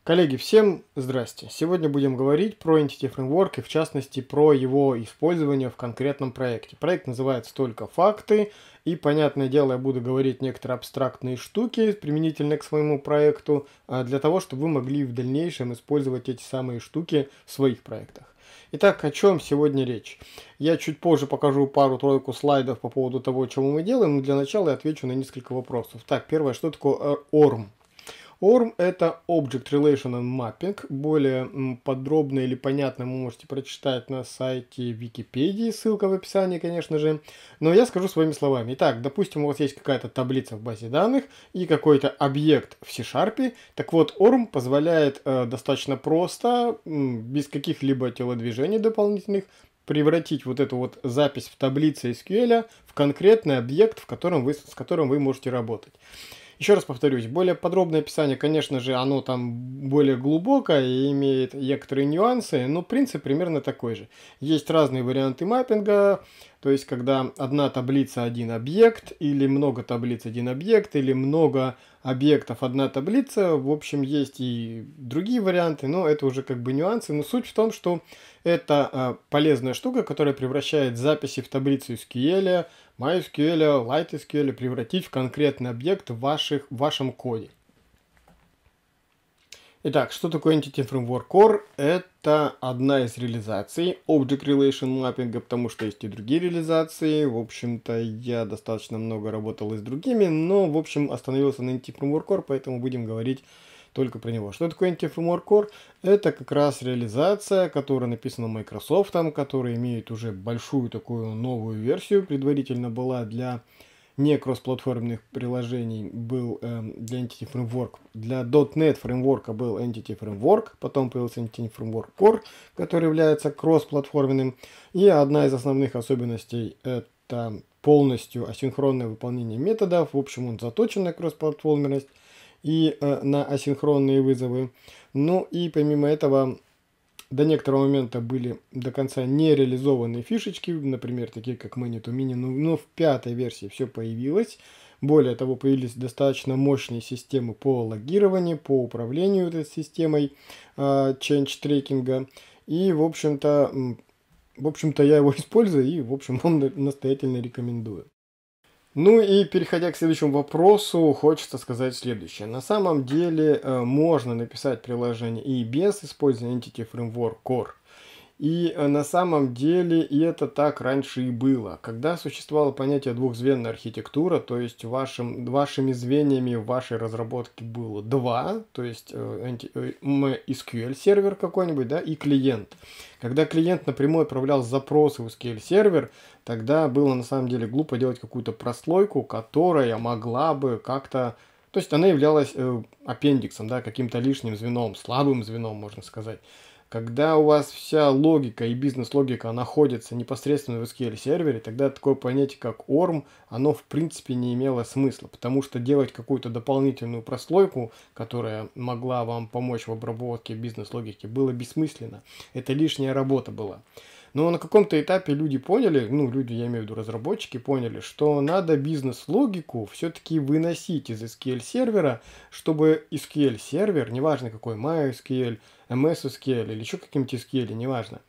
Коллеги, всем здрасте! Сегодня будем говорить про Entity Framework и в частности про его использование в конкретном проекте. Проект называется «Только факты», и, понятное дело, я буду говорить некоторые абстрактные штуки применительно к своему проекту, для того, чтобы вы могли в дальнейшем использовать эти самые штуки в своих проектах. Итак, о чем сегодня речь? Я чуть позже покажу пару-тройку слайдов по поводу того, чего мы делаем, но для начала я отвечу на несколько вопросов. Так, первое, что такое ORM? ORM — это Object Relational Mapping. Более подробно или понятно вы можете прочитать на сайте Википедии, ссылка в описании, конечно же. Но я скажу своими словами. Итак, допустим, у вас есть какая-то таблица в базе данных и какой-то объект в C#. Так вот, ORM позволяет достаточно просто, без каких-либо телодвижений дополнительных, превратить вот эту вот запись в таблице SQL в конкретный объект, с которым вы можете работать. Еще раз повторюсь, более подробное описание, конечно же, оно там более глубокое и имеет некоторые нюансы, но принцип примерно такой же. Есть разные варианты маппинга, то есть когда одна таблица один объект, или много таблиц один объект, или много объектов одна таблица. В общем, есть и другие варианты, но это уже как бы нюансы. Но суть в том, что это полезная штука, которая превращает записи в таблицу SQL, MySQL, LightSQL превратить в конкретный объект в вашем коде. Итак, что такое Entity Framework Core? Это одна из реализаций Object Relational Mapping, потому что есть и другие реализации. В общем-то, я достаточно много работал и с другими, но, в общем, остановился на Entity Framework Core, поэтому будем говорить только про него. Что такое Entity Framework Core? Это как раз реализация, которая написана Microsoft, которая имеет уже большую такую новую версию. Предварительно была для не кроссплатформенных приложений был для Entity Framework. Для .NET фреймворка был Entity Framework, потом появился Entity Framework Core, который является кроссплатформенным. И одна из основных особенностей — это полностью асинхронное выполнение методов. В общем, он заточен на кроссплатформенность и на асинхронные вызовы. Ну и помимо этого, до некоторого момента были до конца не реализованные фишечки, например, такие как Many to Many, но в пятой версии все появилось. Более того, появились достаточно мощные системы по логированию, по управлению этой системой change трекинга. И, в общем-то, я его использую и, в общем, вам настоятельно рекомендую. Ну и переходя к следующему вопросу, хочется сказать следующее. На самом деле можно написать приложение и без использования Entity Framework Core. И на самом деле и это так раньше и было. Когда существовало понятие двухзвенная архитектура, то есть вашими звеньями в вашей разработке было два, то есть SQL сервер какой-нибудь, да, и клиент. Когда клиент напрямую отправлял запросы в SQL сервер, тогда было на самом деле глупо делать какую-то прослойку, которая могла бы как-то... То есть она являлась аппендиксом, да, каким-то лишним звеном, слабым звеном, можно сказать. Когда у вас вся логика и бизнес-логика находится непосредственно в SQL сервере, тогда такое понятие, как ORM, оно в принципе не имело смысла, потому что делать какую-то дополнительную прослойку, которая могла вам помочь в обработке бизнес-логики, было бессмысленно. Это лишняя работа была. Но на каком-то этапе люди поняли, люди, я имею в виду разработчики, поняли, что надо бизнес-логику все-таки выносить из SQL сервера, чтобы SQL сервер, неважно какой, MySQL, MS SQL или еще каким-то SQL, неважно,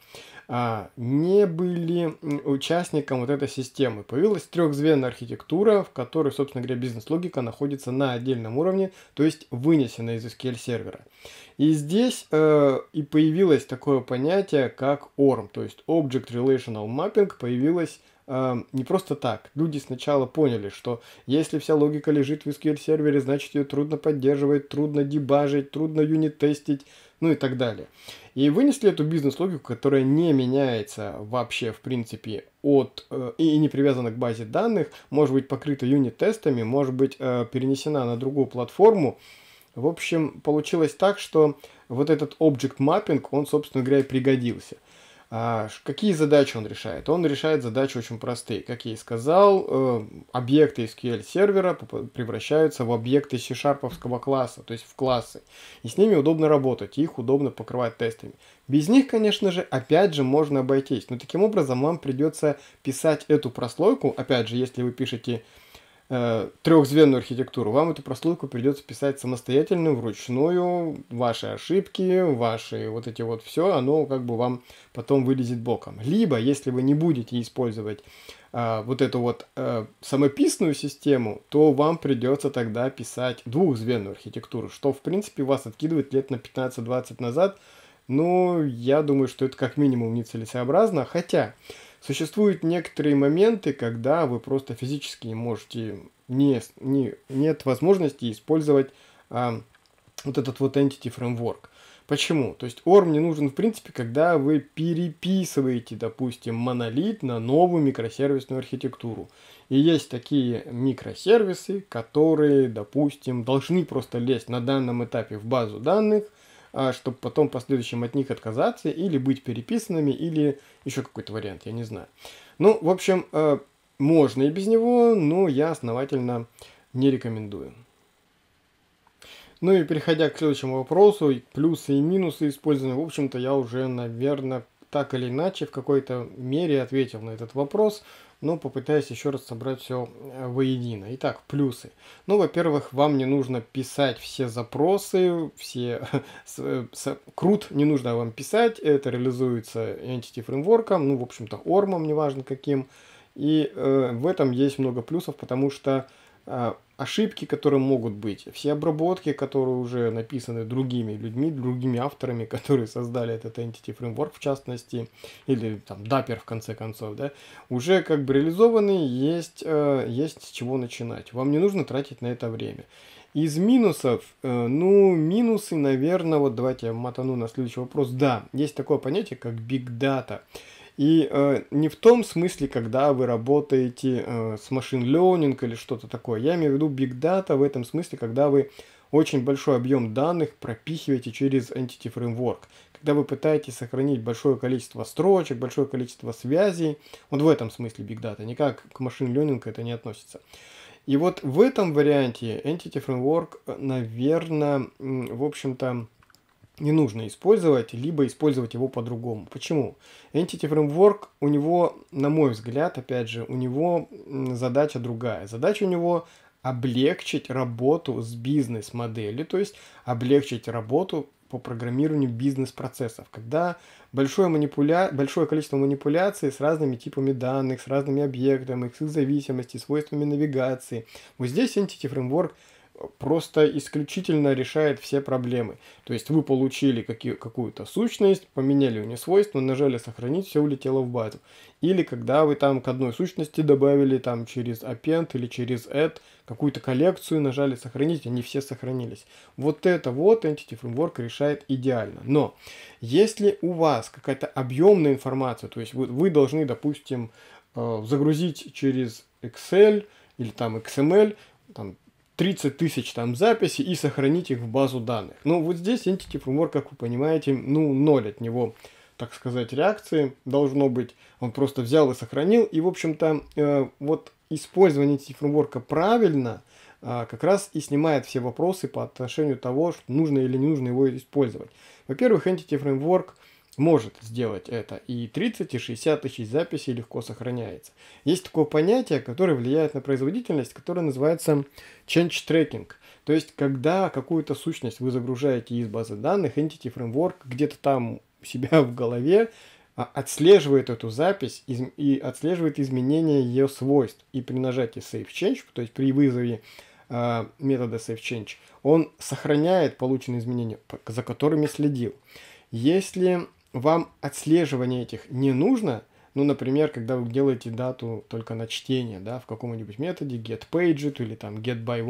не были участником вот этой системы. Появилась трехзвенная архитектура, в которой, собственно говоря, бизнес-логика находится на отдельном уровне, то есть вынесена из SQL сервера. И здесь и появилось такое понятие, как ORM, то есть Object Relational Mapping, появилось не просто так. Люди сначала поняли, что если вся логика лежит в SQL сервере, значит ее трудно поддерживать, трудно дебажить, трудно юнит-тестить, ну и так далее. И вынесли эту бизнес-логику, которая не меняется вообще, в принципе, и не привязана к базе данных, может быть покрыта юнит-тестами, может быть перенесена на другую платформу. В общем, получилось так, что вот этот Object Mapping, он, собственно говоря, и пригодился. Какие задачи он решает? Он решает задачи очень простые. Как я и сказал, объекты SQL сервера превращаются в объекты C-шарповского класса, то есть в классы. И с ними удобно работать, их удобно покрывать тестами. Без них, конечно же, опять же, можно обойтись. Но таким образом вам придется писать эту прослойку, опять же, если вы пишете трехзвенную архитектуру, вам эту прослойку придется писать самостоятельно, вручную, ваши ошибки, ваши вот эти вот все, оно как бы вам потом вылезет боком. Либо, если вы не будете использовать вот эту вот самописную систему, то вам придется тогда писать двухзвенную архитектуру, что в принципе вас откидывает лет на 15-20 назад. Но я думаю, что это как минимум нецелесообразно, хотя существуют некоторые моменты, когда вы просто физически можете, нет возможности использовать вот этот вот Entity Framework. Почему? То есть ORM не нужен в принципе, когда вы переписываете, допустим, монолит на новую микросервисную архитектуру. И есть такие микросервисы, которые, допустим, должны просто лезть на данном этапе в базу данных, чтобы потом в последующем от них отказаться или быть переписанными, или еще какой-то вариант, я не знаю. Ну, в общем, можно и без него, но я основательно не рекомендую. Ну и переходя к следующему вопросу, плюсы и минусы использования, в общем-то, я уже, наверное, так или иначе в какой-то мере ответил на этот вопрос, но попытаюсь еще раз собрать все воедино. Итак, плюсы. Ну, во-первых, вам не нужно писать все запросы, все CRUD не нужно вам писать, это реализуется Entity Framework, ну, в общем-то, ORM, неважно каким. И в этом есть много плюсов, потому что ошибки, которые могут быть, все обработки, которые уже написаны другими людьми, другими авторами, которые создали этот Entity Framework в частности, или там Dapper в конце концов, да, уже как бы реализованы, есть с чего начинать. Вам не нужно тратить на это время. Из минусов, ну, минусы, наверное, вот давайте я мотану на следующий вопрос. Да, есть такое понятие, как Big Data. И не в том смысле, когда вы работаете с Machine Learning или что-то такое. Я имею в виду Big Data в этом смысле, когда вы очень большой объем данных пропихиваете через Entity Framework. Когда вы пытаетесь сохранить большое количество строчек, большое количество связей. Вот в этом смысле Big Data. Никак к Machine Learning это не относится. И вот в этом варианте Entity Framework, наверное, в общем-то, не нужно использовать, либо использовать его по-другому. Почему? Entity Framework, у него, на мой взгляд, опять же, у него задача другая. Задача у него облегчить работу с бизнес-моделью, то есть облегчить работу по программированию бизнес-процессов. Когда большое количество манипуляций с разными типами данных, с разными объектами, с их зависимости, свойствами навигации. Вот здесь Entity Framework просто исключительно решает все проблемы. То есть вы получили какую-то сущность, поменяли у нее свойства, нажали сохранить, все улетело в базу. Или когда вы там к одной сущности добавили там через append или через add какую-то коллекцию, нажали сохранить, они все сохранились. Вот это вот Entity Framework решает идеально. Но если у вас какая-то объемная информация, то есть вы должны, допустим, загрузить через Excel или там XML, там 30 тысяч там записей и сохранить их в базу данных. Ну, вот здесь Entity Framework, как вы понимаете, ну, ноль от него, так сказать, реакции должно быть. Он просто взял и сохранил. И, в общем-то, вот использование Entity Framework правильно как раз и снимает все вопросы по отношению того, что нужно или не нужно его использовать. Во-первых, Entity Framework может сделать это, и 30 и 60 тысяч записей легко сохраняется. Есть такое понятие, которое влияет на производительность, которое называется change tracking. То есть, когда какую-то сущность вы загружаете из базы данных, Entity Framework где-то там у себя в голове отслеживает эту запись и отслеживает изменения ее свойств. И при нажатии Save Change, то есть при вызове метода Save Change, он сохраняет полученные изменения, за которыми следил. Если вам отслеживание этих не нужно, ну, например, когда вы делаете дату только на чтение, да, в каком-нибудь методе getPaged или там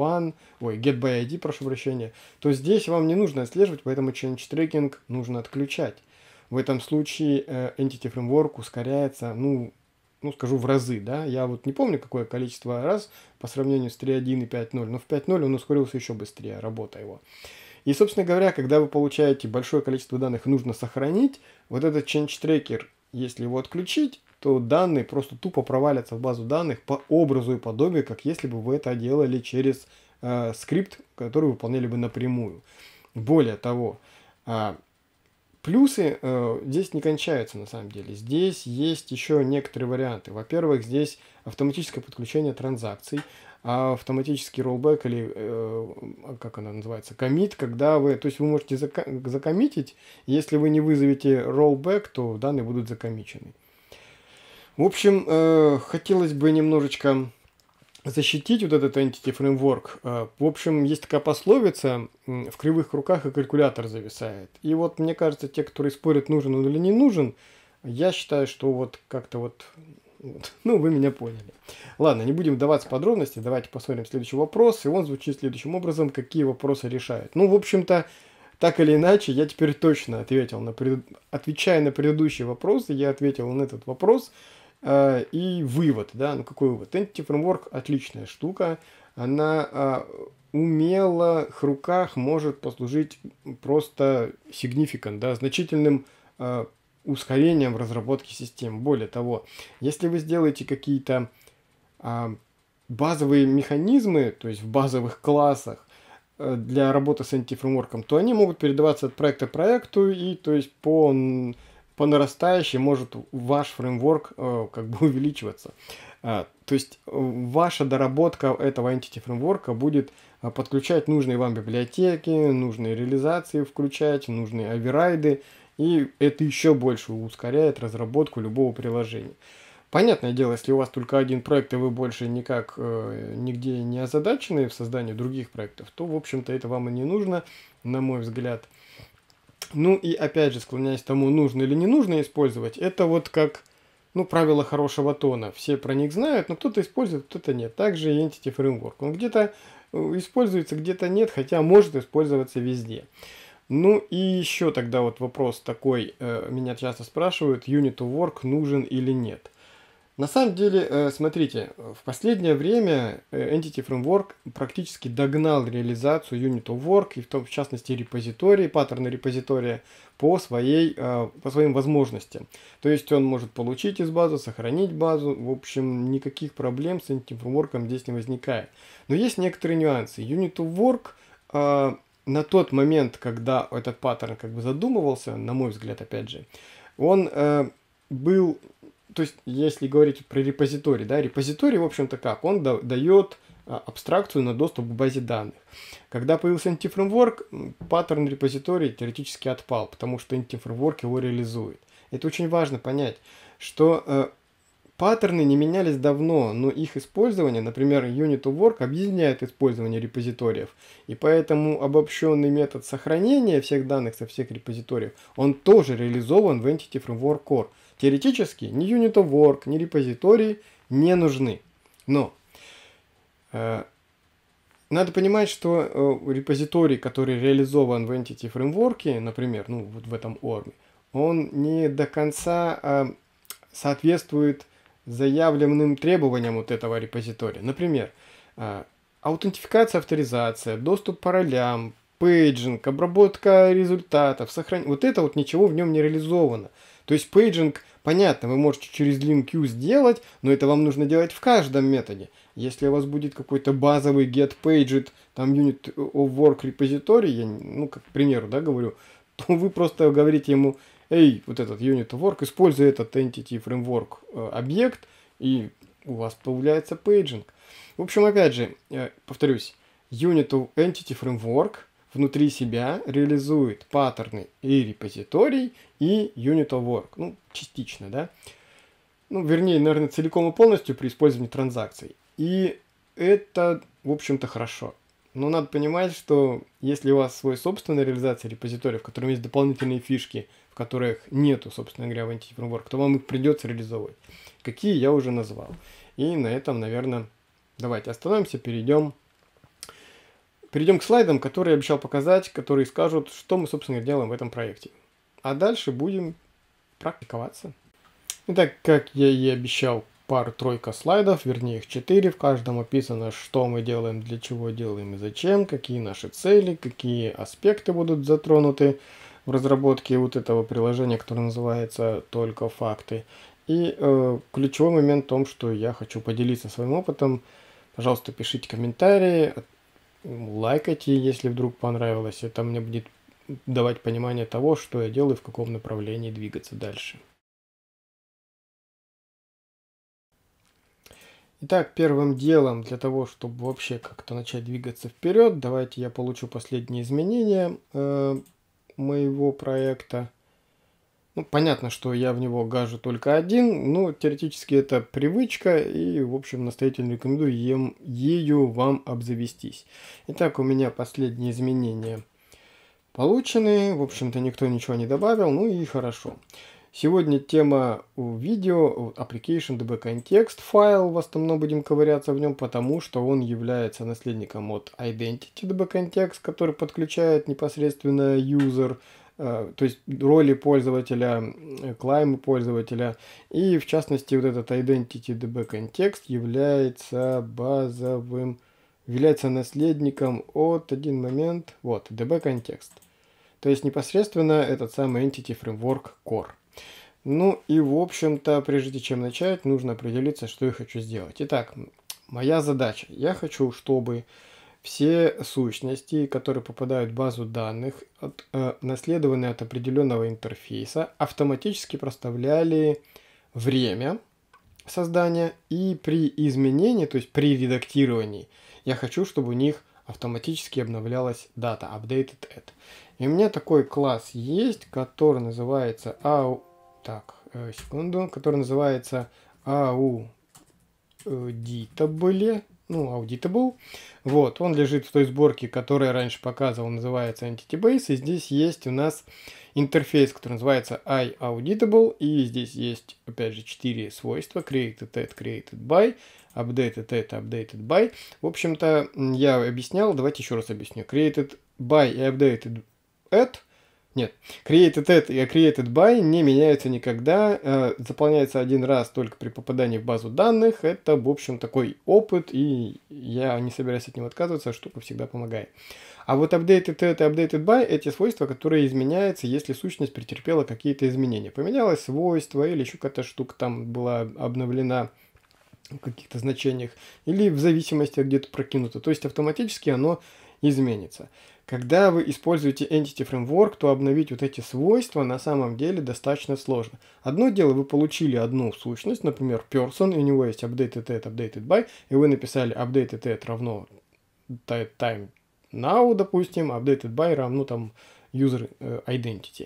getById, прошу прощения, то здесь вам не нужно отслеживать, поэтому change tracking нужно отключать. В этом случае Entity Framework ускоряется, ну, скажу в разы, да, я вот не помню какое количество раз по сравнению с 3.1 и 5.0, но в 5.0 он ускорился еще быстрее, работа его. И, собственно говоря, когда вы получаете большое количество данных, нужно сохранить, вот этот change tracker, если его отключить, то данные просто тупо провалятся в базу данных по образу и подобию, как если бы вы это делали через скрипт, который выполняли бы напрямую. Более того, плюсы здесь не кончаются на самом деле. Здесь есть еще некоторые варианты. Во-первых, здесь автоматическое подключение транзакций. а автоматический rollback или, как она называется, commit, когда вы, то есть вы можете закоммитить, если вы не вызовете rollback, то данные будут закоммичены. В общем, хотелось бы немножечко защитить вот этот Entity Framework. В общем, есть такая пословица: в кривых руках и калькулятор зависает. И вот мне кажется, те, которые спорят, нужен он или не нужен, я считаю, что вот как-то вот, ну, вы меня поняли. Ладно, не будем вдаваться в подробности, давайте посмотрим следующий вопрос. И он звучит следующим образом: какие вопросы решают. Ну, в общем-то, так или иначе, я теперь точно ответил отвечая на предыдущие вопросы, я ответил на этот вопрос. И вывод, да, ну какой вывод? Entity Framework отличная штука, она в умелых руках может послужить просто significant, да, значительным ускорением в разработке систем. Более того, если вы сделаете какие-то базовые механизмы, то есть в базовых классах для работы с Entity Framework, то они могут передаваться от проекта к проекту, и то есть по нарастающей может ваш фреймворк как бы увеличиваться. То есть ваша доработка этого Entity фреймворка будет подключать нужные вам библиотеки, нужные реализации включать, нужные оверрайды, и это еще больше ускоряет разработку любого приложения. Понятное дело, если у вас только один проект, и вы больше никак нигде не озадачены в создании других проектов, то, в общем-то, это вам и не нужно, на мой взгляд. Ну и опять же, склоняясь к тому, нужно или не нужно использовать, это вот как, ну, правило хорошего тона. Все про них знают, но кто-то использует, кто-то нет. Также и Entity Framework. Он где-то используется, где-то нет, хотя может использоваться везде. Ну и еще тогда вот вопрос такой, меня часто спрашивают: Unit of Work нужен или нет. На самом деле, смотрите, в последнее время Entity Framework практически догнал реализацию Unit of Work, и в частности репозитории, паттерны репозитория по своим возможностям. То есть он может получить из базы, сохранить базу, в общем, никаких проблем с Entity Framework здесь не возникает. Но есть некоторые нюансы. Unit of Work на тот момент, когда этот паттерн как бы задумывался, на мой взгляд, опять же, он был... То есть, если говорить про репозиторий, да, репозиторий, в общем-то, как? Он дает абстракцию на доступ к базе данных. Когда появился Entity Framework, паттерн репозиторий теоретически отпал, потому что Entity Framework его реализует. Это очень важно понять, что паттерны не менялись давно, но их использование, например, Unit of Work объединяет использование репозиториев, и поэтому обобщенный метод сохранения всех данных со всех репозиториев, он тоже реализован в Entity Framework Core. Теоретически ни Unit of Work, ни репозитории не нужны. Но надо понимать, что репозиторий, который реализован в Entity Framework, например, ну вот в этом ORM, он не до конца соответствует заявленным требованиям вот этого репозитория. Например, аутентификация, авторизация, доступ по ролям, пейджинг, обработка результатов, вот это вот ничего в нем не реализовано. То есть пейджинг, понятно, вы можете через link сделать, но это вам нужно делать в каждом методе. Если у вас будет какой-то базовый getPaged, там unit of work репозиторий, я, ну, как к примеру, да, говорю, то вы просто говорите ему: эй, вот этот unit of work, используй этот entity framework объект, и у вас появляется пейджинг. В общем, опять же, повторюсь, unit of entity framework внутри себя реализует паттерны и репозиторий, и Unit of Work. Ну, частично, да? Ну, вернее, наверное, целиком и полностью при использовании транзакций. И это, в общем-то, хорошо. Но надо понимать, что если у вас свой собственная реализация репозитория, в котором есть дополнительные фишки, в которых нету, собственно говоря, в Entity Framework, то вам их придется реализовывать. Какие я уже назвал. И на этом, наверное, давайте остановимся, перейдем к слайдам, которые я обещал показать, которые скажут, что мы, собственно, делаем в этом проекте. А дальше будем практиковаться. Итак, как я и обещал, пару-тройка слайдов, вернее их 4. В каждом описано, что мы делаем, для чего делаем и зачем, какие наши цели, какие аспекты будут затронуты в разработке вот этого приложения, которое называется «Только факты». И ключевой момент в том, что я хочу поделиться своим опытом. Пожалуйста, пишите комментарии, лайкайте, если вдруг понравилось. Это мне будет давать понимание того, что я делаю, в каком направлении двигаться дальше. Итак, первым делом для того, чтобы вообще как-то начать двигаться вперед, давайте я получу последние изменения моего проекта. Ну, понятно, что я в него гажу только один, но теоретически это привычка, и, в общем, настоятельно рекомендую ею вам обзавестись. Итак, у меня последние изменения получены, в общем-то, никто ничего не добавил, ну и хорошо. Сегодня тема видео application db context файл, в основном будем ковыряться в нем, потому что он является наследником от identity db context, который подключает непосредственно user, то есть роли пользователя, клаймы пользователя, и в частности вот этот identity db context является базовым, является наследником от, один момент, вот, db context. То есть непосредственно этот самый Entity Framework Core. Ну и в общем-то, прежде чем начать, нужно определиться, что я хочу сделать. Итак, моя задача. Я хочу, чтобы все сущности, которые попадают в базу данных, наследованные от определенного интерфейса, автоматически проставляли время создания, и при изменении, то есть при редактировании, я хочу, чтобы у них автоматически обновлялась дата, updated at. И у меня такой класс есть, который называется который называется auditable, auditable. Вот, он лежит в той сборке, которую я раньше показывал, называется EntityBase, и здесь есть у нас интерфейс, который называется iAuditable, и здесь есть, опять же, 4 свойства: created at, created by, updated at, updated by. В общем-то, я объяснял, давайте еще раз объясню. Created by и updated at, нет, created at и created by не меняются никогда, заполняется один раз только при попадании в базу данных. Это, в общем, такой опыт, и я не собираюсь от него отказываться, штука всегда помогает. А вот updated at и updated by — эти свойства, которые изменяются, если сущность претерпела какие-то изменения. Поменялось свойство, или еще какая-то штука там была обновлена в каких-то значениях, или в зависимости от где-то прокинуто. То есть автоматически оно изменится. Когда вы используете Entity Framework, то обновить вот эти свойства на самом деле достаточно сложно. Одно дело, вы получили одну сущность, например, person, и у него есть updated at, updated by, и вы написали updated at равно time now, допустим, updated by равно там user identity.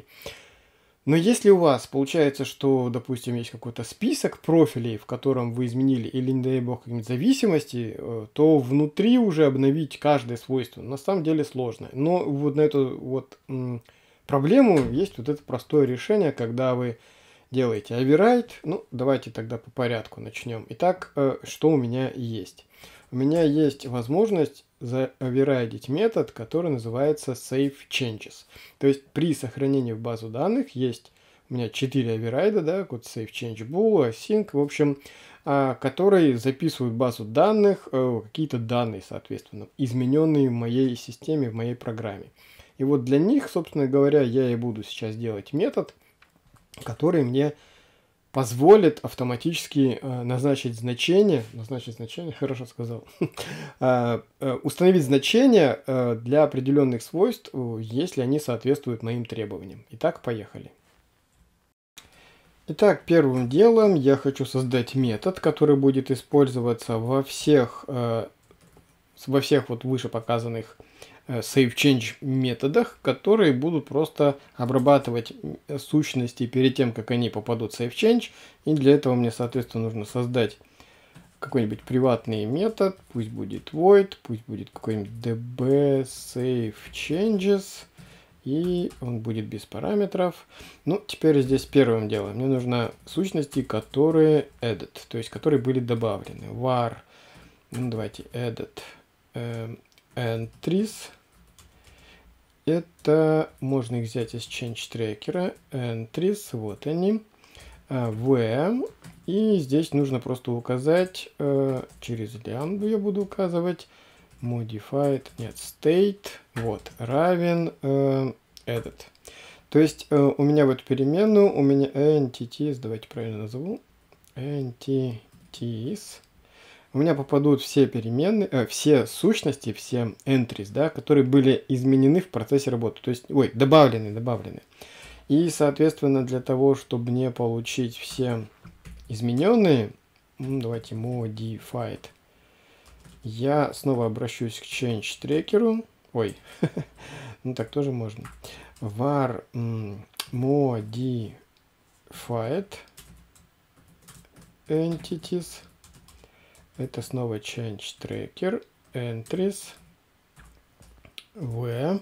Но если у вас получается, что, допустим, есть какой-то список профилей, в котором вы изменили, или, не дай бог, какие-нибудь зависимости, то внутри уже обновить каждое свойство на самом деле сложно. Но вот на эту вот проблему есть вот это простое решение, когда вы делаете override. Ну, давайте тогда по порядку начнем. Итак, что у меня есть? У меня есть возможность заоверрайдить метод, который называется SaveChanges. То есть при сохранении в базу данных есть у меня 4 оверрайда, да, вот SaveChangeBool, Async, в общем, которые записывают в базу данных какие-то данные, соответственно, измененные в моей системе, в моей программе. И вот для них, собственно говоря, я и буду сейчас делать метод, который мне позволит автоматически хорошо сказал, установить значение для определенных свойств, если они соответствуют моим требованиям. Итак, поехали. Итак, первым делом я хочу создать метод, который будет использоваться во всех вот выше показанных SaveChange методах, которые будут просто обрабатывать сущности перед тем, как они попадут в SaveChange. И для этого мне, соответственно, нужно создать какой-нибудь приватный метод. Пусть будет void, пусть будет какой-нибудь db SaveChanges. И он будет без параметров. Ну, теперь здесь первым делом мне нужны сущности, которые added, то есть которые были добавлены. Var, ну давайте added entries. Это можно их взять из change tracker. Entries, вот они. V. И здесь нужно просто указать, через лямбду я буду указывать, modified, нет, state, вот, равен edit. То есть у меня в эту переменную, у меня entities, давайте правильно назову, entities. У меня попадут все переменные, все сущности, все entries, да, которые были изменены в процессе работы. То есть, добавлены. И, соответственно, для того, чтобы мне получить все измененные давайте modified. Я снова обращусь к change трекеру. Ой, ну так тоже можно. Var modified entities. Это снова change tracker entries v.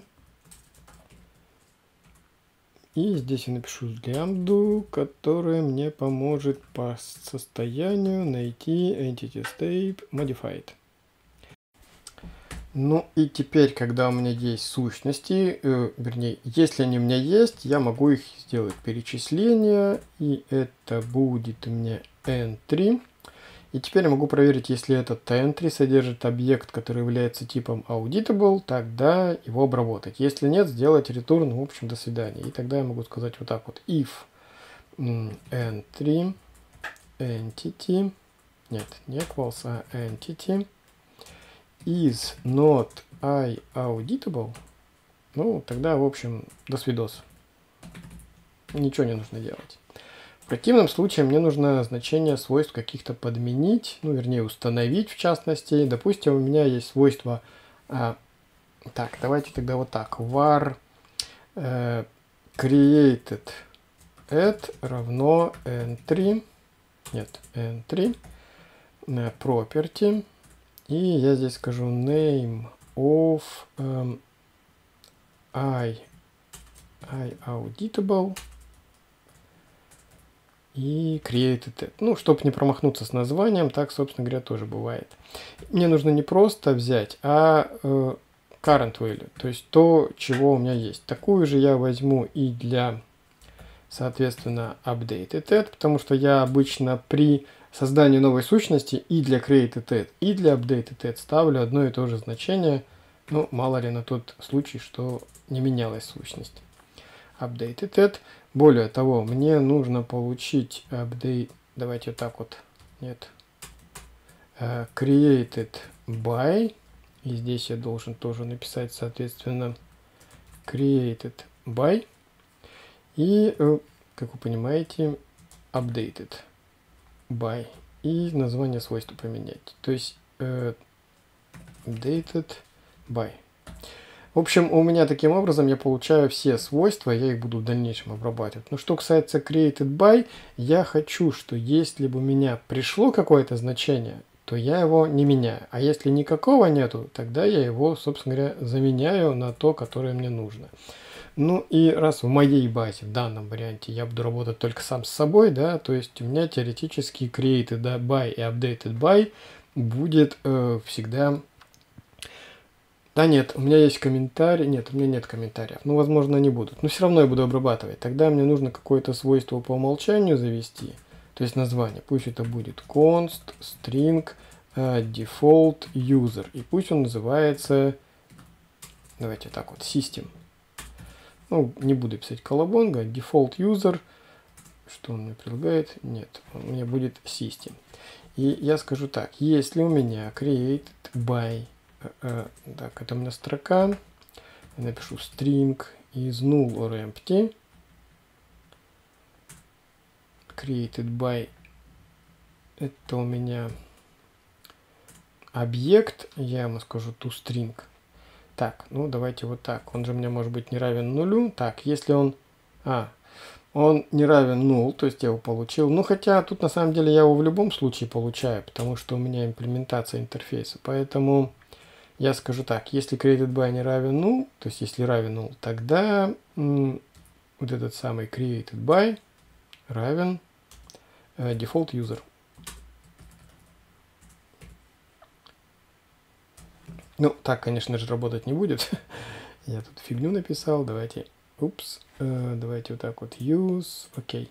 И здесь я напишу лямбду, которая мне поможет по состоянию найти entity state modified. Ну и теперь, когда у меня есть сущности, вернее, если они у меня есть, я могу их сделать перечисление, и это будет у меня entry. И теперь я могу проверить, если этот entry содержит объект, который является типом auditable, тогда его обработать. Если нет, сделать return, в общем, до свидания. И тогда я могу сказать вот так вот. If entry entity, нет, не equals, а entity is not auditable, ну, тогда, в общем, до свидос. Ничего не нужно делать. В противном случае мне нужно значение свойств каких-то подменить, ну, вернее, установить в частности. Допустим, у меня есть свойство... так, давайте тогда вот так. var created add равно entry. Нет, entry. Property. И я здесь скажу name of auditable. И created it. Ну, чтобы не промахнуться с названием, так, собственно говоря, тоже бывает. Мне нужно не просто взять, а current value, то есть то, чего у меня есть. Такую же я возьму и для, соответственно, updated it, потому что я обычно при создании новой сущности и для created it, и для updated it ставлю одно и то же значение. Ну, мало ли на тот случай, что не менялась сущность. Updated it. Более того, мне нужно получить update, давайте вот так вот, нет, created by, и здесь я должен тоже написать, соответственно, created by, и, как вы понимаете, updated by, и название свойства поменять, то есть updated by. В общем, у меня таким образом я получаю все свойства, я их буду в дальнейшем обрабатывать. Но что касается created by, я хочу, что если бы у меня пришло какое-то значение, то я его не меняю. А если никакого нету, тогда я его, собственно говоря, заменяю на то, которое мне нужно. Ну и раз в моей базе, в данном варианте, я буду работать только сам с собой, да, то есть у меня теоретически created by и updated by будет всегда... Да нет, у меня есть комментарий. Нет, у меня нет комментариев. Ну, возможно, они будут. Но все равно я буду обрабатывать. Тогда мне нужно какое-то свойство по умолчанию завести. То есть название. Пусть это будет const string default user. И пусть он называется, давайте так вот, system. Ну, не буду писать колобонга. Default user. Что он мне предлагает? Нет, у меня будет system. И я скажу так. Если у меня created by... Так, это у меня строка. Я напишу string is null or empty. Created by. Это у меня объект. Я ему скажу toString. Так, ну давайте вот так. Он же мне может быть не равен нулю. Так, если он... он не равен null, то есть я его получил. Ну, хотя тут на самом деле я его в любом случае получаю, потому что у меня имплементация интерфейса. Поэтому... Я скажу так, если created by не равен null, то есть если равен null, тогда вот этот самый created by равен default user. Ну, так, конечно же, работать не будет. Я тут фигню написал. Давайте, давайте вот так вот use, окей.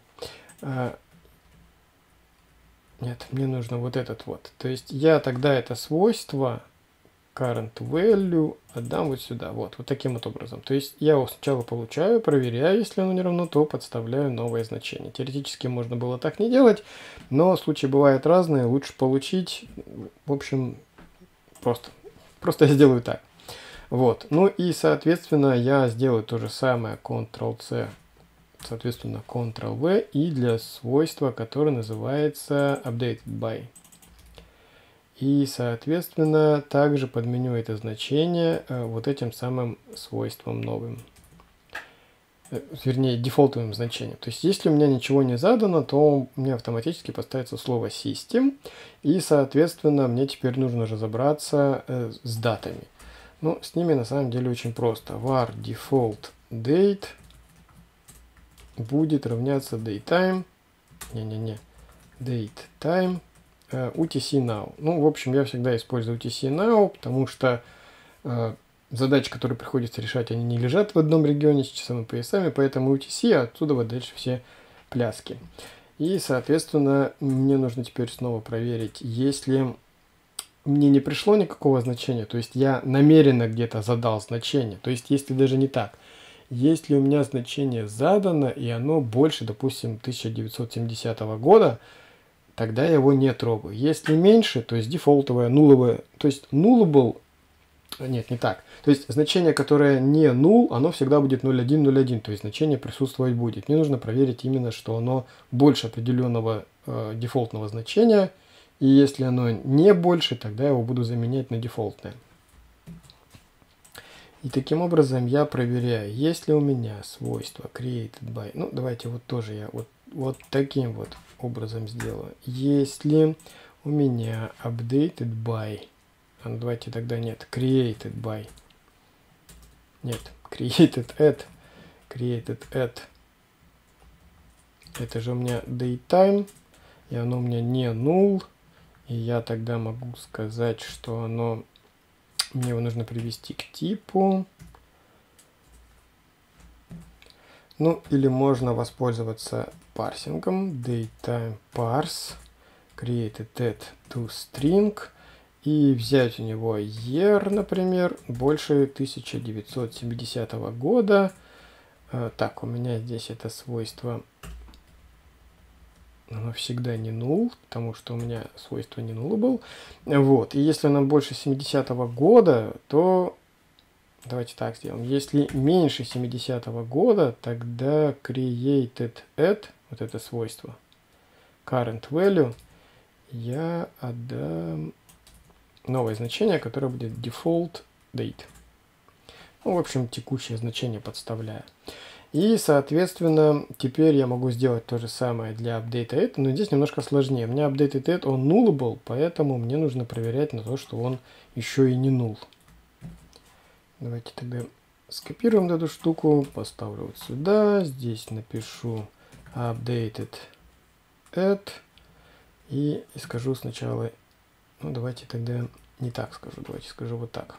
Нет, мне нужно вот этот вот. То есть я тогда это свойство current value отдам вот сюда, вот таким вот образом. То есть я его сначала получаю, проверяю, если оно не равно, то подставляю новое значение. Теоретически можно было так не делать, но случаи бывают разные, лучше получить, в общем, просто я сделаю так. Вот, ну и соответственно я сделаю то же самое, Ctrl-C, соответственно, Ctrl-V, и для свойства, которое называется updated_by. И, соответственно, также подменю это значение вот этим самым свойством новым. Вернее, дефолтовым значением. То есть, если у меня ничего не задано, то у меня автоматически поставится слово system. И, соответственно, мне теперь нужно разобраться с датами. Ну, с ними на самом деле очень просто. var default date будет равняться datetime. Datetime UTC now. Ну, в общем, я всегда использую UTC now, потому что задачи, которые приходится решать, они не лежат в одном регионе с часовыми поясами, поэтому UTC, а отсюда вот дальше все пляски. И, соответственно, мне нужно теперь снова проверить, если мне не пришло никакого значения, то есть я намеренно где-то задал значение, то есть если даже не так, если у меня значение задано, и оно больше, допустим, 1970 года, тогда я его не трогаю. Если меньше, то есть дефолтовое, нуловое, то есть nullable, нет, не так. То есть значение, которое не null, оно всегда будет 0,1, то есть значение присутствовать будет. Мне нужно проверить именно, что оно больше определенного дефолтного значения, и если оно не больше, тогда я его буду заменять на дефолтное. И таким образом я проверяю, есть ли у меня свойство created_by. Ну, давайте вот тоже я вот таким вот образом сделаю. Если у меня updated_by, давайте тогда нет, created_by. Нет, created_add. Это же у меня datetime, и оно у меня не null. И я тогда могу сказать, что оно... Мне его нужно привести к типу. Ну, или можно воспользоваться парсингом. Datetime parse created toString. И взять у него year, например, больше 1970 года. Так, у меня здесь это свойство... Оно всегда не null, потому что у меня свойство не nullable. Вот. И если оно больше 70-го года, то давайте так сделаем. Если меньше 70-го года, тогда created_add, вот это свойство, current value, я отдам новое значение, которое будет default date. Ну, в общем, текущее значение подставляю. И, соответственно, теперь я могу сделать то же самое для updated_add, но здесь немножко сложнее. У меня updated_add, он nullable, поэтому мне нужно проверять на то, что он еще и не null. Давайте тогда скопируем эту штуку, поставлю вот сюда, здесь напишу updated_add и скажу сначала, ну давайте тогда не так скажу, давайте скажу вот так.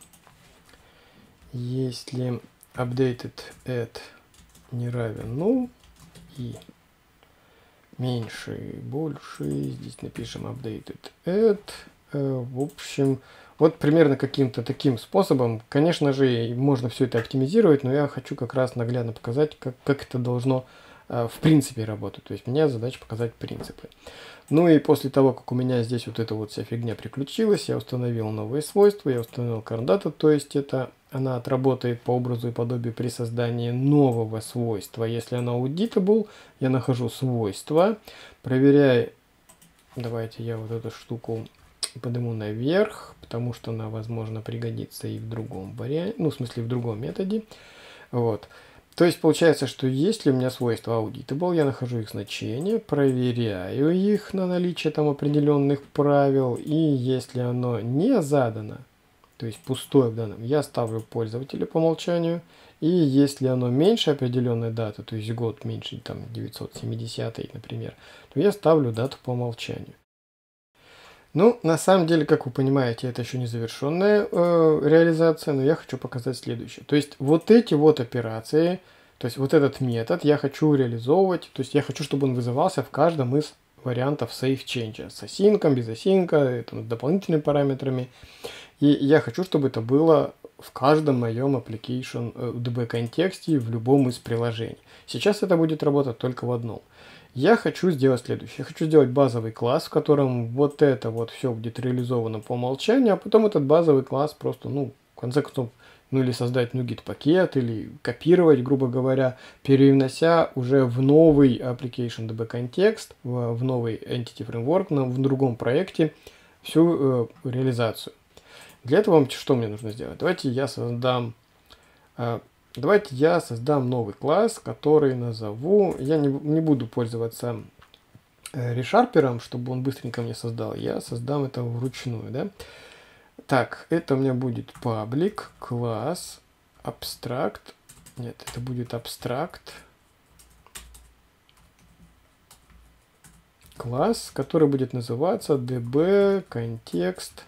Если updated_add не равен null и меньше и больше, здесь напишем updated_add. В общем, вот примерно каким-то таким способом. Конечно же, можно все это оптимизировать, но я хочу как раз наглядно показать, как это должно в принципе работать. То есть мне задача показать принципы. Ну и после того, как у меня здесь вот эта вот вся фигня приключилась, я установил новые свойства, я установил current_data, то есть это она отработает по образу и подобию при создании нового свойства. Если она auditable, я нахожу свойство, проверяю, давайте я вот эту штуку подниму наверх, потому что она, возможно, пригодится и в другом варианте, ну, в смысле, в другом методе. Вот. То есть, получается, что если у меня свойства auditable, я нахожу их значение, проверяю их на наличие там определенных правил, и если оно не задано, то есть пустое в данном, я ставлю пользователя по умолчанию, и если оно меньше определенной даты, то есть год меньше, там, 970, например, то я ставлю дату по умолчанию. Ну, на самом деле, как вы понимаете, это еще не завершенная реализация, но я хочу показать следующее. То есть вот эти вот операции, то есть вот этот метод я хочу реализовывать, то есть я хочу, чтобы он вызывался в каждом из вариантов save change, с async, без async, с дополнительными параметрами. И я хочу, чтобы это было в каждом моем application DB контексте, в любом из приложений. Сейчас это будет работать только в одном. Я хочу сделать следующее. Я хочу сделать базовый класс, в котором вот это вот все будет реализовано по умолчанию, а потом этот базовый класс просто, ну, в конце концов, ну или создать NuGet пакет, или копировать, грубо говоря, перенося уже в новый application.db контекст, в новый Entity Framework, в другом проекте всю реализацию. Для этого что мне нужно сделать? Давайте я создам новый класс, который назову, я не буду пользоваться решарпером, чтобы он быстренько мне создал, я создам это вручную, да. Так, это у меня будет public, класс, abstract, нет, это будет abstract, класс, который будет называться db контекст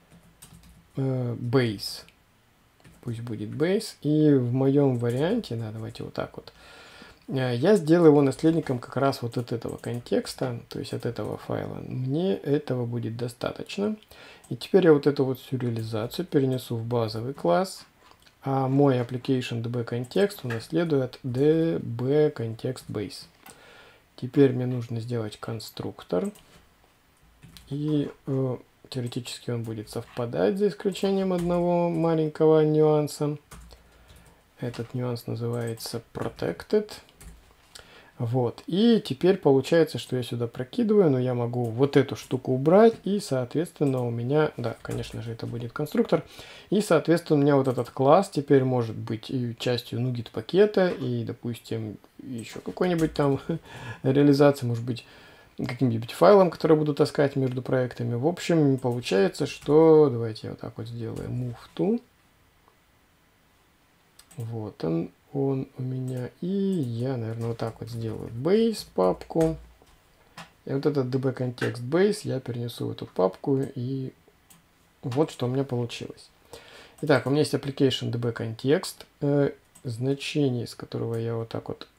base. Пусть будет base. И в моем варианте, да, давайте вот так вот, я сделаю его наследником как раз вот от этого контекста, то есть от этого файла. Мне этого будет достаточно. И теперь я вот эту вот всю реализацию перенесу в базовый класс, а мой application.db контекст унаследует db контекст base. Теперь мне нужно сделать конструктор, и теоретически он будет совпадать, за исключением одного маленького нюанса. Этот нюанс называется protected. Вот. И теперь получается, что я сюда прокидываю, но я могу вот эту штуку убрать, и, соответственно, у меня, да, конечно же, это будет конструктор, и, соответственно, у меня вот этот класс теперь может быть и частью NuGet пакета, и, допустим, еще какой-нибудь там реализации, может быть, каким-нибудь файлом, который буду таскать между проектами. В общем, получается, что, давайте я вот так вот сделаю, move to. Вот он у меня. И я, наверное, вот так вот сделаю base папку. И вот этот db контекст base я перенесу в эту папку. И вот что у меня получилось. Итак, у меня есть application db контекст. Значение, из которого я вот так вот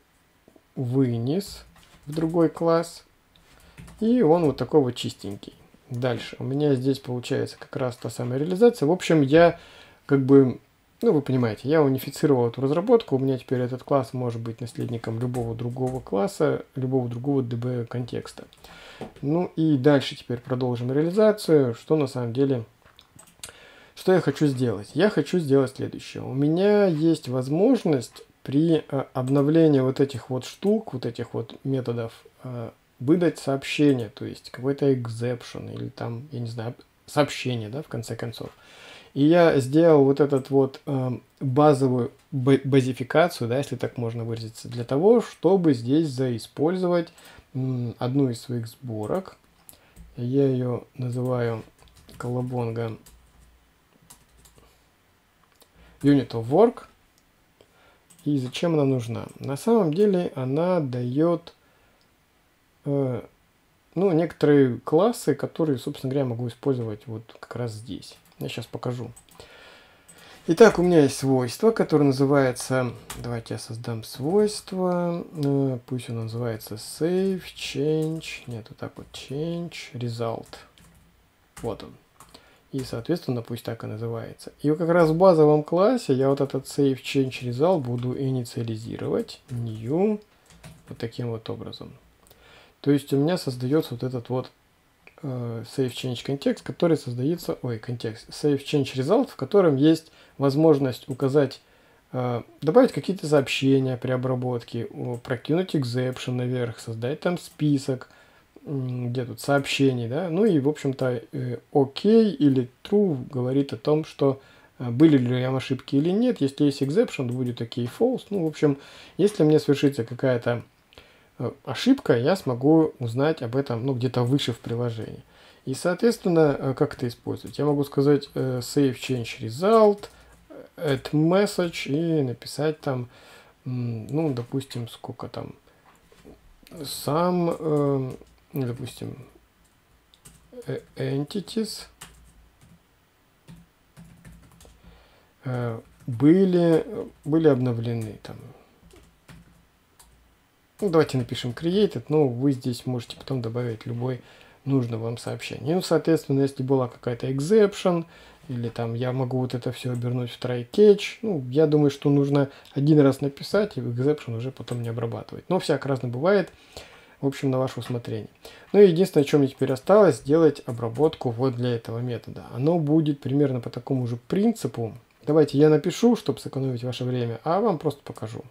вынес в другой класс. И он вот такой вот чистенький. Дальше. У меня здесь получается как раз та самая реализация. В общем, я как бы... Ну, вы понимаете, я унифицировал эту разработку, у меня теперь этот класс может быть наследником любого другого класса, любого другого DB контекста. Ну и дальше теперь продолжим реализацию, что на самом деле, что я хочу сделать. Я хочу сделать следующее. У меня есть возможность при обновлении вот этих вот штук, вот этих вот методов, выдать сообщение, то есть какой-то exception или там, я не знаю, сообщение, да, в конце концов. И я сделал вот этот вот базовую базификацию, да, если так можно выразиться, для того, чтобы здесь заиспользовать одну из своих сборок. Я ее называю Колобонга Unit of Work. И зачем она нужна? На самом деле она дает ну, некоторые классы, которые, собственно говоря, могу использовать вот как раз здесь. Я сейчас покажу. Итак, у меня есть свойство, которое называется... Давайте я создам свойство. Пусть оно называется save, change. Нет, вот так вот. Change, result. Вот он. И, соответственно, пусть так и называется. И как раз в базовом классе я вот этот save, change, result буду инициализировать. New. Вот таким вот образом. То есть у меня создается вот этот вот save change контекст, который создается, контекст, save change result, в котором есть возможность указать, добавить какие-то сообщения при обработке, прокинуть exception наверх, создать там список, где тут сообщений, да, ну и в общем-то OK или true говорит о том, что были ли там ошибки или нет. Если есть exception, то будет OK false. Ну, в общем, если мне свершится какая-то ошибка, я смогу узнать об этом, ну, где-то выше в приложении. И, соответственно, как это использовать? Я могу сказать save change result, add message и написать там, ну, допустим, сколько там, сам, допустим, entities были обновлены там. Ну, давайте напишем created, но вы здесь можете потом добавить любой нужное вам сообщение. Ну, соответственно, если была какая-то exception, или там я могу вот это все обернуть в try catch, ну, я думаю, что нужно один раз написать, и exception уже потом не обрабатывать. Но всяко разно бывает, в общем, на ваше усмотрение. Ну, и единственное, что мне теперь осталось, сделать обработку вот для этого метода. Оно будет примерно по такому же принципу, Давайте я напишу, чтобы сэкономить ваше время, а вам просто покажу.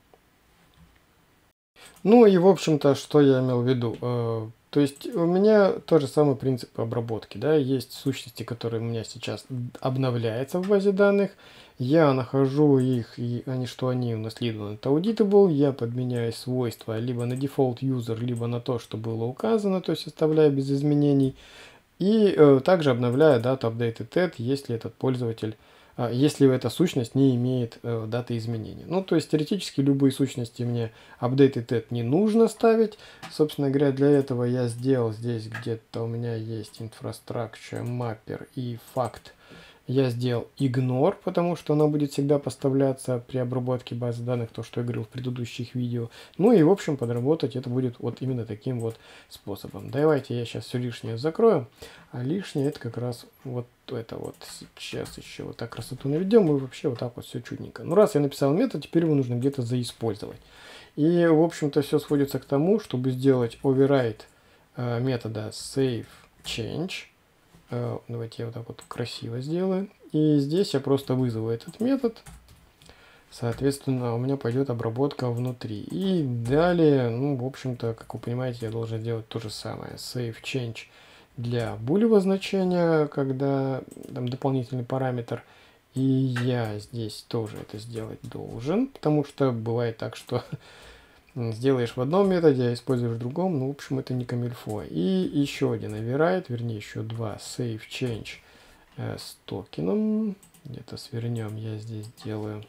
Ну и в общем-то, что я имел в виду. То есть у меня тот же самый принцип обработки. Да? Есть сущности, которые у меня сейчас обновляются в базе данных. Я нахожу их, и они унаследованы от auditable. Я подменяю свойства либо на default user, либо на то, что было указано, то есть оставляю без изменений. И также обновляю дату updated, если этот пользователь, если эта сущность не имеет даты изменения. Ну, то есть теоретически любые сущности мне updated не нужно ставить. Собственно говоря, для этого я сделал здесь где-то у меня есть infrastructure mapper и факт. Я сделал ignore, потому что она будет всегда поставляться при обработке базы данных, то, что я говорил в предыдущих видео. Ну и, в общем, подработать это будет вот именно таким вот способом. Давайте я сейчас все лишнее закрою. А лишнее это как раз вот это вот. Сейчас еще вот так красоту наведем и вообще вот так вот все чудненько. Ну, раз я написал метод, теперь его нужно где-то заиспользовать. И, в общем-то, все сводится к тому, чтобы сделать override метода saveChange. Давайте я вот так вот красиво сделаю. И здесь я просто вызову этот метод. Соответственно, у меня пойдет обработка внутри. И далее, ну, в общем-то, как вы понимаете, я должен сделать то же самое. Save change для булевого значения, когда там дополнительный параметр. И я здесь тоже это сделать должен, потому что бывает так, что сделаешь в одном методе, а используешь в другом. Ну, в общем, это не камильфо. И еще один override, вернее, еще два save change с токеном. Где-то свернем, я здесь делаю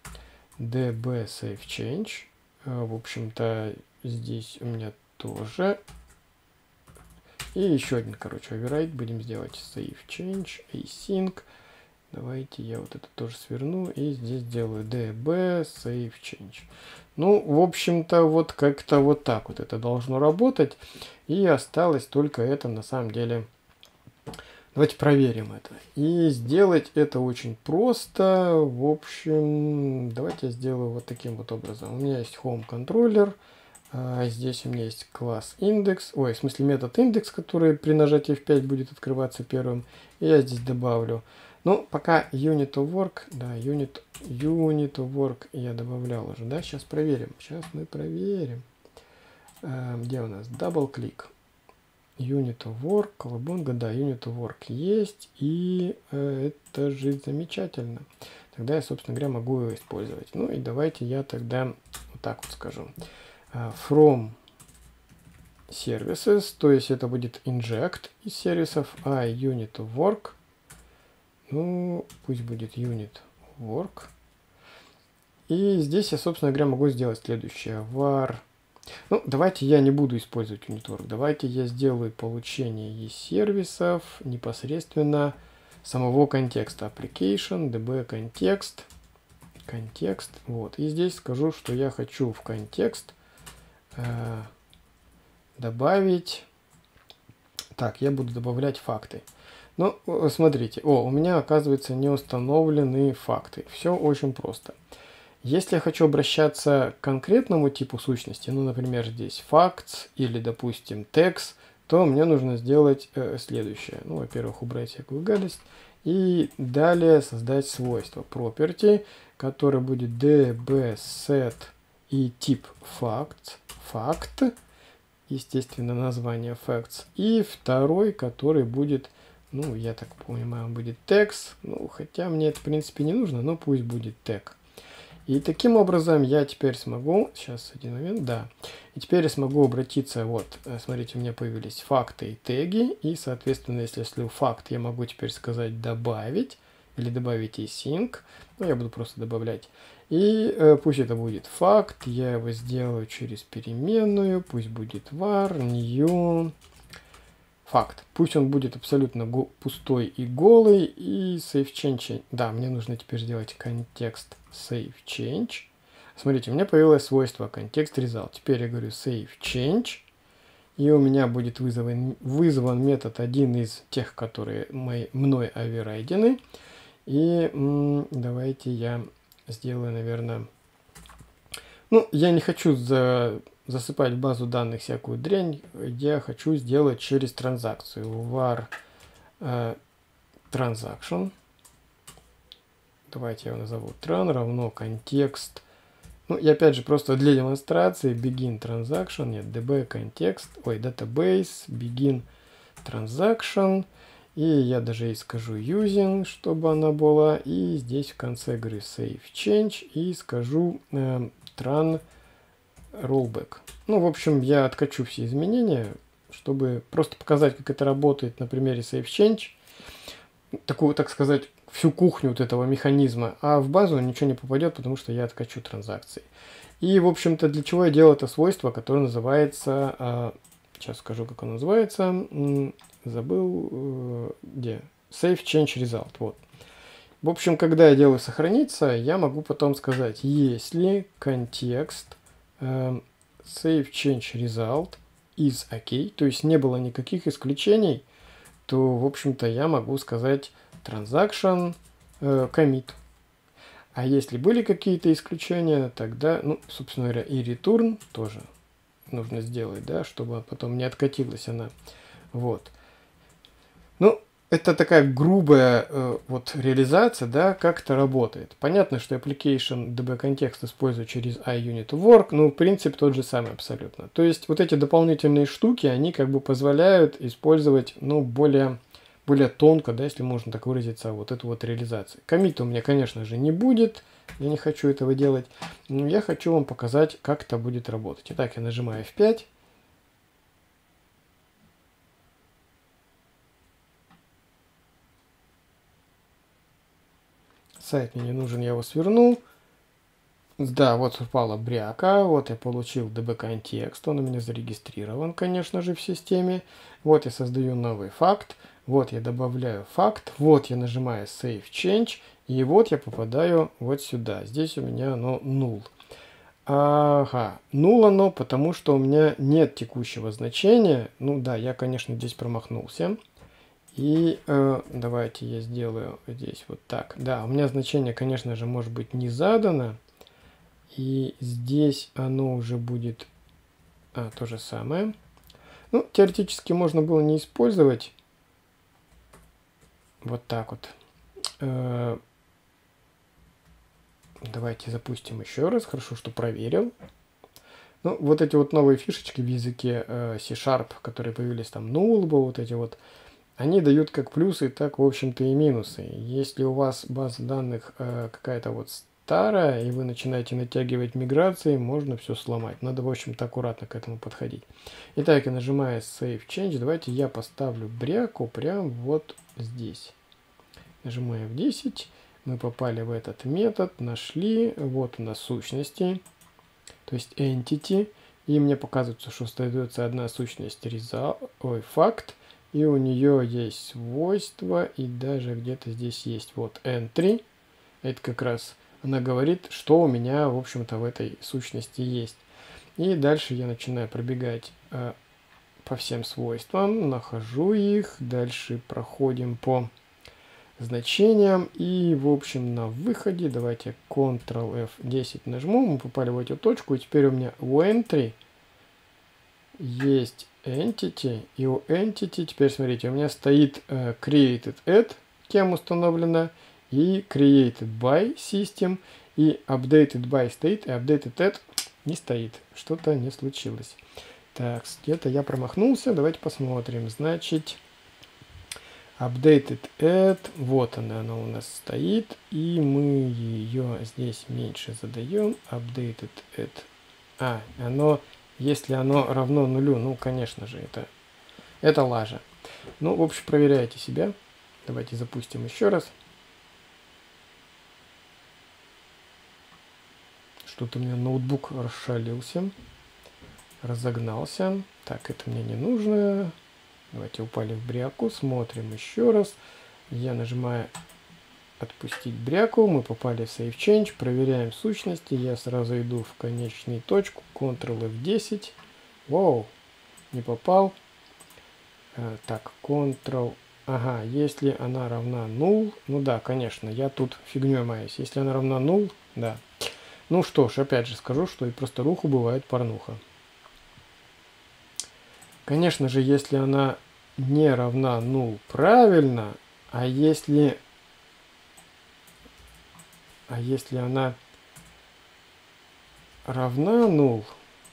db save change. В общем-то, здесь у меня тоже. И еще один, короче, override будем сделать save change async. Давайте я вот это тоже сверну и здесь делаю db save change. Ну, в общем-то, вот как-то вот так вот это должно работать. И осталось только это на самом деле. Давайте проверим это. И сделать это очень просто. В общем, давайте я сделаю вот таким вот образом. У меня есть home контроллер. Здесь у меня есть класс индекс. Ой, в смысле метод индекс, который при нажатии F5 будет открываться первым. И я здесь добавлю. Ну, пока unit of work, да, unit of work я добавлял уже, да, сейчас проверим. Сейчас мы проверим. Где у нас? Double click. Unit of work, колобонга, да, unit of work есть, и это же замечательно. Тогда я, собственно говоря, могу его использовать. Ну и давайте я тогда вот так вот скажу. From services, то есть это будет inject из сервисов, а unit of work, ну, пусть будет unit work. И здесь я, собственно говоря, могу сделать следующее. var. Ну, давайте я не буду использовать UnitWork. Давайте я сделаю получение из сервисов непосредственно самого контекста. Application, db контекст. Контекст. Вот. И здесь скажу, что я хочу в контекст добавить. Так, я буду добавлять факты. Ну, смотрите. О, у меня, оказывается, не установлены факты. Все очень просто. Если я хочу обращаться к конкретному типу сущности, ну, например, здесь facts или, допустим, text, то мне нужно сделать следующее. Ну, во-первых, убрать всякую гадость. И далее создать свойство property, которое будет dbSet и тип facts, fact, естественно, название facts. И второй, который будет, ну, я так понимаю, будет text. Ну, хотя мне это, в принципе, не нужно, но пусть будет tag. И таким образом я теперь смогу, сейчас один момент, да, и теперь я смогу обратиться, вот, смотрите, у меня появились факты и теги, и, соответственно, если я слил факт, я могу теперь сказать добавить, или добавить async, ну, я буду просто добавлять, и пусть это будет факт, я его сделаю через переменную, пусть будет var, new, факт. Пусть он будет абсолютно пустой и голый. И save change. Да, мне нужно теперь сделать контекст save change. Смотрите, у меня появилось свойство контекст result. Теперь я говорю save change. И у меня будет вызван метод один из тех, которые мной оверрайдены. И давайте я сделаю, наверное... Ну, я не хочу засыпать в базу данных всякую дрянь, я хочу сделать через транзакцию. var transaction давайте я его назову tran равно контекст. Ну, и опять же, просто для демонстрации begin transaction, нет, db контекст, ой, database, begin transaction, и я даже и скажу using, чтобы она была, и здесь в конце говорю save change, и скажу tran rollback. Ну, в общем, я откачу все изменения, чтобы просто показать, как это работает на примере save change, такую, так сказать, всю кухню вот этого механизма, а в базу ничего не попадет, потому что я откачу транзакции. И, в общем-то, для чего я делал это свойство, которое называется, сейчас скажу, как оно называется, забыл, где, save change result, вот. В общем, когда я делаю сохраниться, я могу потом сказать, если контекст save change result is OK, то есть не было никаких исключений, то, в общем-то, я могу сказать transaction commit. А если были какие-то исключения, тогда, ну, собственно говоря, и return тоже нужно сделать, да, чтобы потом не откатилась она. Вот. Ну, это такая грубая вот реализация, да, как это работает. Понятно, что application DB контекст использую через iUnit-to-Work, но принцип тот же самый абсолютно. То есть вот эти дополнительные штуки, они как бы позволяют использовать, ну, более тонко, да, если можно так выразиться, вот эту вот реализацию. Коммита у меня, конечно же, не будет, я не хочу этого делать, но я хочу вам показать, как это будет работать. Итак, я нажимаю F5. Сайт мне не нужен, я его свернул. Да, вот упала бряка, вот я получил DB контекст, он у меня зарегистрирован, конечно же, в системе. Вот я создаю новый факт, вот я добавляю факт, вот я нажимаю Save Change, и вот я попадаю вот сюда. Здесь у меня оно null. Ага, null оно, потому что у меня нет текущего значения. Ну да, я, конечно, здесь промахнулся. И давайте я сделаю здесь вот так. Да, у меня значение, конечно же, может быть не задано. И здесь оно уже будет то же самое. Ну, теоретически можно было не использовать. Вот так вот. Давайте запустим еще раз. Хорошо, что проверил. Ну, вот эти вот новые фишечки в языке C#, которые появились там, nullable, вот эти вот, они дают как плюсы, так, в общем-то, и минусы. Если у вас база данных какая-то вот старая, и вы начинаете натягивать миграции, можно все сломать. Надо, в общем-то, аккуратно к этому подходить. Итак, я нажимаю Save Change. Давайте я поставлю бряку прямо вот здесь. Нажимаем F10. Мы попали в этот метод, нашли. Вот у нас сущности, то есть entity. И мне показывается, что остается одна сущность факт. И у нее есть свойства, и даже где-то здесь есть вот entry. Это как раз она говорит, что у меня, в общем-то, в этой сущности есть. И дальше я начинаю пробегать по всем свойствам, нахожу их, дальше проходим по значениям. И, в общем, на выходе давайте Ctrl-F10 нажму, мы попали в эту точку, и теперь у меня у entry есть entity, и у entity, теперь смотрите, у меня стоит created at, кем установлено, и created by system, и updated by стоит, и updated at не стоит. Что-то не случилось. Так, где-то я промахнулся, давайте посмотрим. Значит, updated at, вот она у нас стоит, и мы ее здесь меньше задаем. Updated at, оно... Если оно равно нулю, ну, конечно же, это лажа. Ну, в общем, проверяйте себя. Давайте запустим еще раз. Что-то у меня ноутбук расшалился, разогнался. Так, это мне не нужно. Давайте упали в бряку, смотрим еще раз. Я нажимаю отпустить бряку, мы попали в Save Change, проверяем сущности, я сразу иду в конечную точку, Ctrl-F10, вау, не попал, так, Ctrl, ага, если она равна null, ну да, конечно, я тут фигней маюсь, если она равна null, да, ну что ж, опять же скажу, что и просто руху бывает порнуха. Конечно же, если она не равна null, правильно, а если А если она равна null...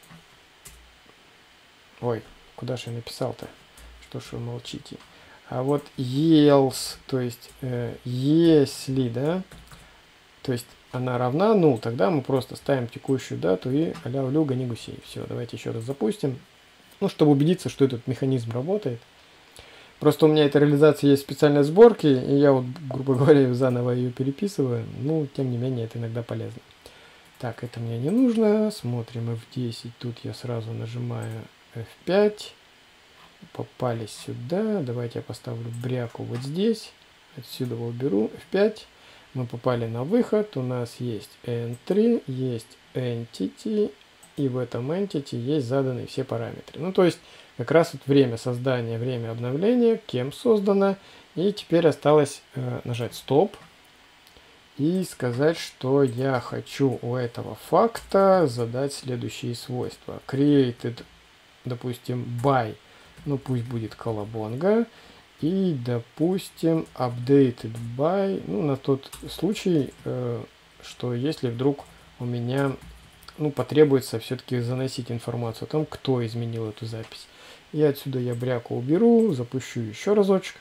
Ой, куда же я написал-то? Что ж вы молчите? А вот else, то есть если, да, то есть она равна null, тогда мы просто ставим текущую дату и а-ля улю гони гусей. Все, давайте еще раз запустим. Ну, чтобы убедиться, что этот механизм работает. Просто у меня эта реализация есть в специальной сборке, и я вот, грубо говоря, заново ее переписываю. Ну, тем не менее, это иногда полезно. Так, это мне не нужно. Смотрим F10. Тут я сразу нажимаю F5. Попали сюда. Давайте я поставлю бряку вот здесь. Отсюда уберу F5. Мы попали на выход. У нас есть entry, есть entity. И в этом entity есть заданы все параметры. Ну, то есть, как раз вот время создания, время обновления, кем создано. И теперь осталось нажать стоп. И сказать, что я хочу у этого факта задать следующие свойства. Created, допустим, by, ну пусть будет колобонга. И, допустим, updated by, ну на тот случай, что если вдруг у меня, ну, потребуется все-таки заносить информацию о том, кто изменил эту запись. И отсюда я бряку уберу, запущу еще разочек.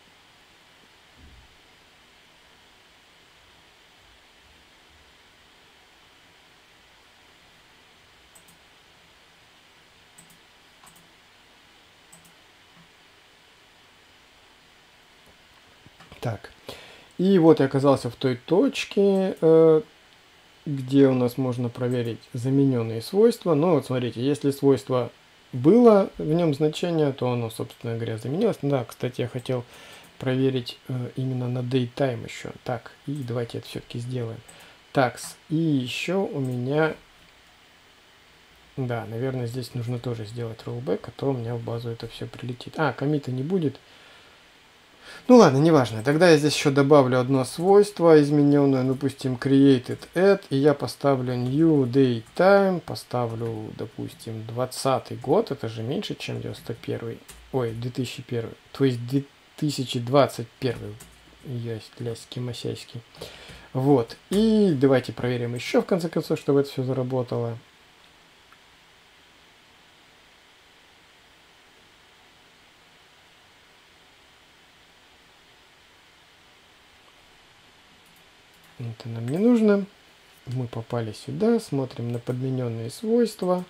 Так, и вот я оказался в той точке, где у нас можно проверить замененные свойства. Ну вот смотрите, если свойство было в нем значение, то оно, собственно говоря, заменилось. Да, кстати, я хотел проверить именно на datetime еще. Так, и давайте это все-таки сделаем. Такс, и еще у меня... Да, наверное, здесь нужно тоже сделать rollback, а то у меня в базу это все прилетит. А, коммита не будет. Ну ладно, неважно. Тогда я здесь еще добавлю одно свойство измененное, допустим, created add, и я поставлю new date time, поставлю, допустим, 20 год, это же меньше, чем 91, ой, 2001, то есть 2021, яськи-масяськи. Вот, и давайте проверим еще, в конце концов, чтобы это все заработало. Это нам не нужно. Мы попали сюда, смотрим на подмененные свойства.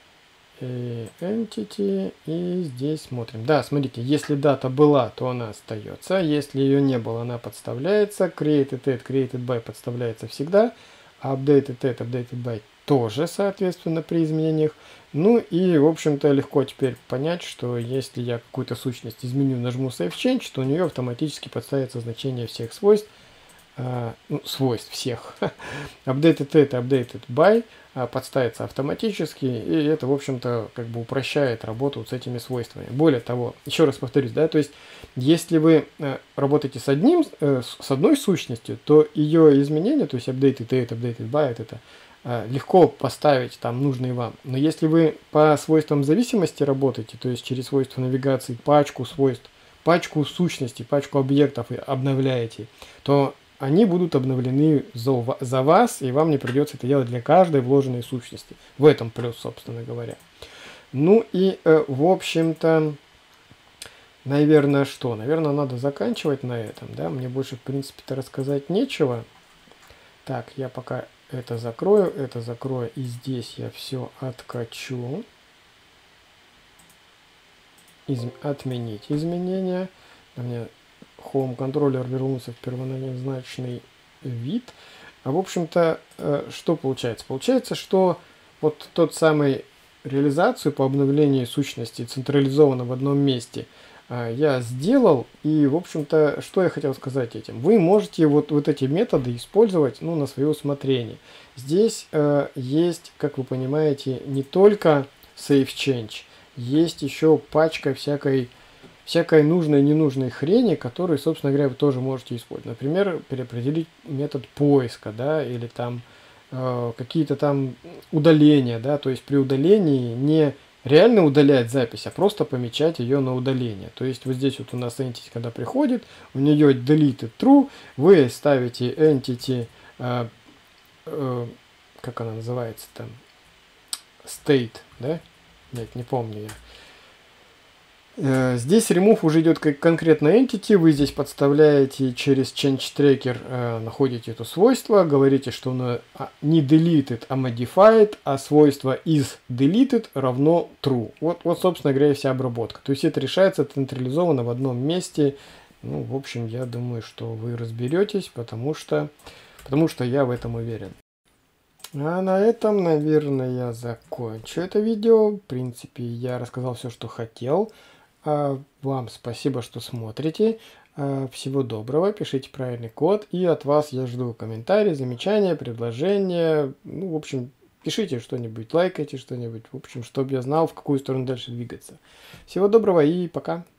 Entity. И здесь смотрим. Да, смотрите, если дата была, то она остается. Если ее не было, она подставляется. Created at, created by подставляется всегда. Updated at, updated by тоже, соответственно, при изменениях. Ну и, в общем-то, легко теперь понять, что если я какую-то сущность изменю, нажму Save Change, то у нее автоматически подставится значение всех свойств. Ну, свойств всех. Updated at, updated by подставится автоматически, и это, в общем-то, как бы упрощает работу с этими свойствами. Более того, еще раз повторюсь, да, то есть, если вы работаете с одной сущностью, то ее изменения, то есть updated at, updated by, это легко поставить там нужные вам. Но если вы по свойствам зависимости работаете, то есть через свойства навигации пачку свойств, пачку сущностей, пачку объектов обновляете, то они будут обновлены за вас, и вам не придется это делать для каждой вложенной сущности. В этом плюс, собственно говоря. Ну и, в общем-то, наверное, что? Наверное, надо заканчивать на этом, да? Мне больше, в принципе-то, рассказать нечего. Так, я пока это закрою, и здесь я все откачу. Отменить изменения. У меня Home контроллер вернулся в первоначальный вид. А в общем-то, что получается? Получается, что вот тот самый реализацию по обновлению сущности централизованно в одном месте я сделал. И, в общем-то, что я хотел сказать этим? Вы можете вот эти методы использовать, ну, на свое усмотрение. Здесь есть, как вы понимаете, не только Save Change, есть еще пачка всякой нужной и ненужной хрени, которую, собственно говоря, вы тоже можете использовать. Например, переопределить метод поиска, да, или там какие-то там удаления, да, то есть при удалении не реально удалять запись, а просто помечать ее на удаление. То есть вот здесь вот у нас entity, когда приходит, у нее deleted true, вы ставите entity как она называется там, state, да? Нет, не помню я. Здесь remove уже идет как конкретная entity, вы здесь подставляете через change tracker, находите это свойство, говорите, что оно не deleted, а modified, а свойство is deleted равно true. Вот, собственно говоря, и вся обработка. То есть это решается централизованно в одном месте. Ну, в общем, я думаю, что вы разберетесь, потому что я в этом уверен. А на этом, наверное, я закончу это видео. В принципе, я рассказал все, что хотел. Вам спасибо, что смотрите. Всего доброго, пишите правильный код. И от вас я жду комментарии, замечания, предложения. Ну, в общем, пишите что-нибудь, лайкайте что-нибудь. В общем, чтобы я знал, в какую сторону дальше двигаться. Всего доброго и пока.